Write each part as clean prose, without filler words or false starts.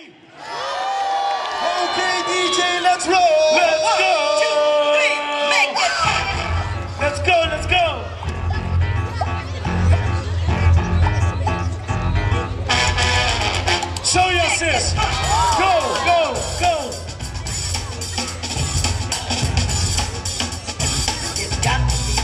ready? Okay, DJ, let's roll! Let's go! 1, 2, 3, make it! Let's go, let's go! Show your sis! Go, go, go! It's got to be.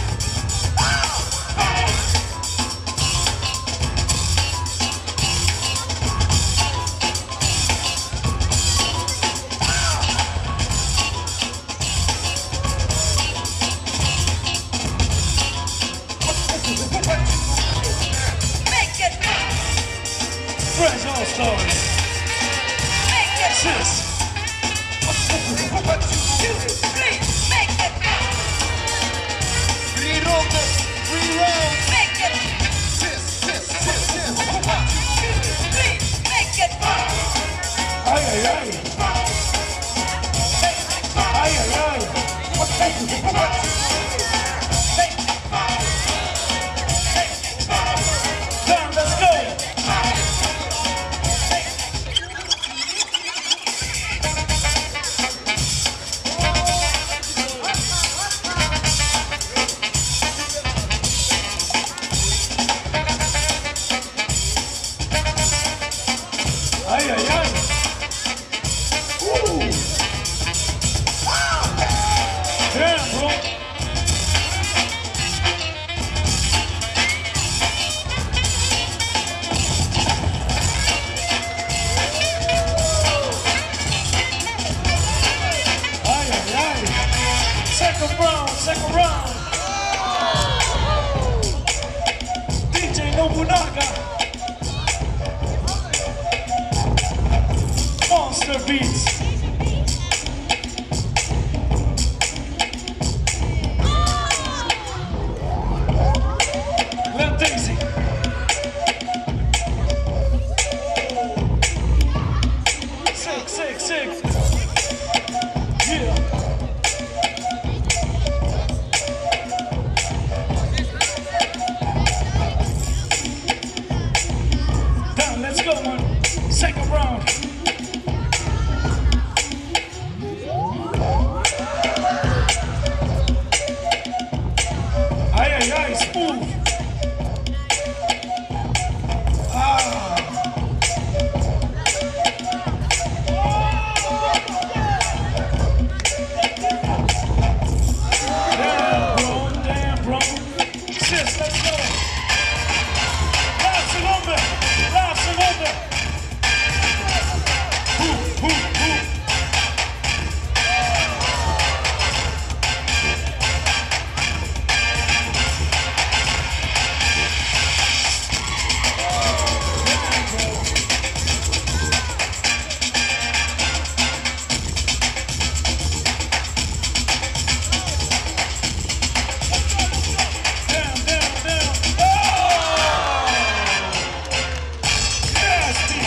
Make it! Fresh All Stars! Make it! Sis! 1, 2, 3, make it! 3 rondes, 3 rounds! Make it! Sis, sis, sis, sis! 1, 2, 3, make it! Ay, ay, ay! Ay, ay, ay! Down, let's go! Ay, ay, ay! Damn, bro! Ay, ay, ay! Second round, second round! DJ Nobunaga! Monster Beats! Glenn Daisy! Sick! Yeah! Down, let's go, man! Second round! Ay, ay, ay, smooth! Ah! Damn, bro! Sis, let's go! Laat ze lopen! Laat ze lopen! Hoe! Damn! Oh! Nasty!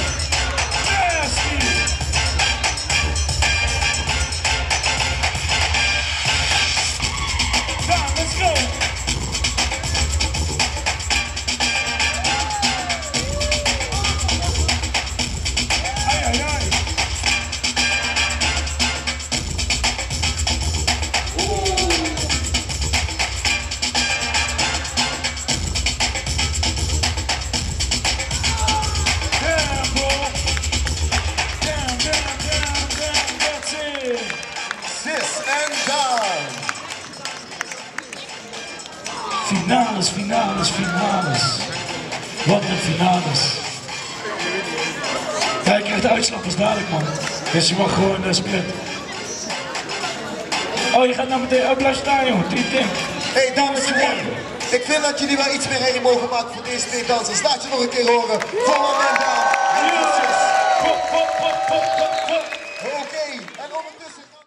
Down, let's go! Ay, ay, ay! Damn, bro! Damn, that's it! Sis and down! Finales. Wat een finales. Ja, je krijgt de uitslag pas dadelijk, man. Dus je mag gewoon split. Oh, je gaat nou meteen... Oh, blijf staan, jongen. Tim. Hey, dames en heren. Ik vind dat jullie wel iets meer herrie mogen maken voor deze 2 dansers. Laat je nog een keer horen. Van moment aan. Yes. Pop.